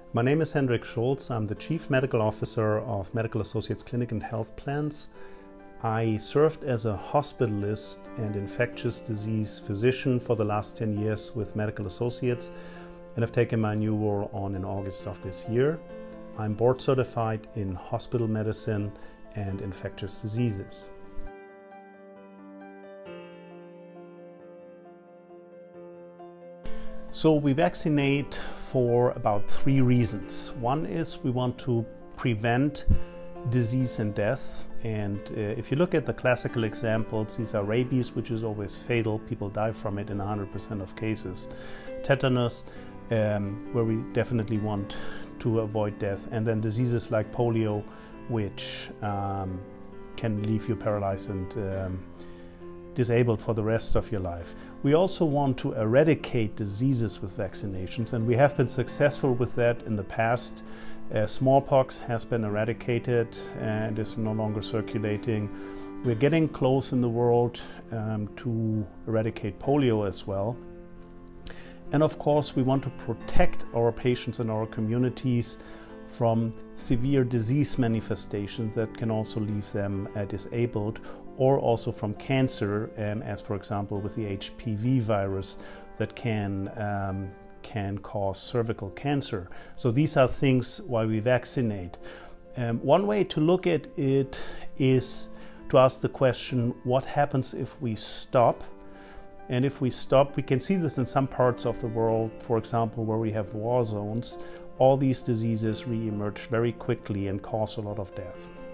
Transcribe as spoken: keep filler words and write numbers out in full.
My name is Hendrik Schultz. I'm the Chief Medical Officer of Medical Associates Clinic and Health Plans. I served as a hospitalist and infectious disease physician for the last ten years with Medical Associates, and I've taken my new role on in August of this year. I'm board certified in hospital medicine and infectious diseases. So we vaccinate for about three reasons. One is we want to prevent disease and death. And uh, if you look at the classical examples, these are rabies, which is always fatal. People die from it in one hundred percent of cases. Tetanus, um, where we definitely want to avoid death. And then diseases like polio, which um, can leave you paralyzed and um, disabled for the rest of your life. We also want to eradicate diseases with vaccinations, and we have been successful with that in the past. Uh, smallpox has been eradicated and is no longer circulating. We're getting close in the world um, to eradicate polio as well. And of course, we want to protect our patients and our communities from severe disease manifestations that can also leave them uh, disabled, or also from cancer, um, as for example with the H P V virus that can, um, can cause cervical cancer. So these are things why we vaccinate. Um, one way to look at it is to ask the question, what happens if we stop? And if we stop, we can see this in some parts of the world, for example, where we have war zones. All these diseases re-emerge very quickly and cause a lot of death.